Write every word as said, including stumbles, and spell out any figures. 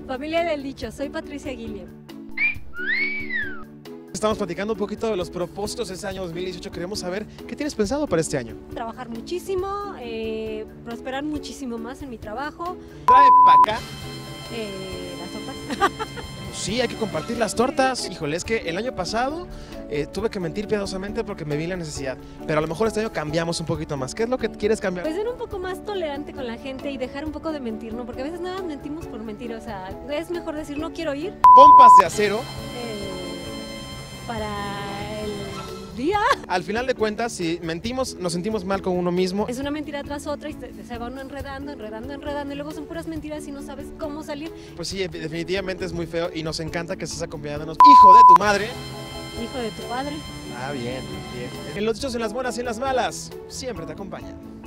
Familia del dicho, soy Patricia Guillem. Estamos platicando un poquito de los propósitos de este año dos mil dieciocho. Queremos saber qué tienes pensado para este año. Trabajar muchísimo, eh, prosperar muchísimo más en mi trabajo. Trae para acá. Eh, las tortas. Sí, hay que compartir las tortas. Híjole, es que el año pasado eh, tuve que mentir piadosamente porque me vi la necesidad. Pero a lo mejor este año cambiamos un poquito más. ¿Qué es lo que quieres cambiar? Pues ser un poco más tolerante con la gente y dejar un poco de mentir, ¿no? Porque a veces nada mentimos por mentir, o sea, es mejor decir no quiero ir. Pompas de acero. Eh, para el día. Al final de cuentas, si mentimos, nos sentimos mal con uno mismo. Es una mentira tras otra y se, se va uno enredando, enredando, enredando y luego son puras mentiras y no sabes cómo salir. Pues sí, definitivamente es muy feo y nos encanta que estés acompañándonos. Hijo de tu madre. Hijo de tu padre. Ah, bien, bien. En los dichos, en las buenas y en las malas, siempre te acompañan.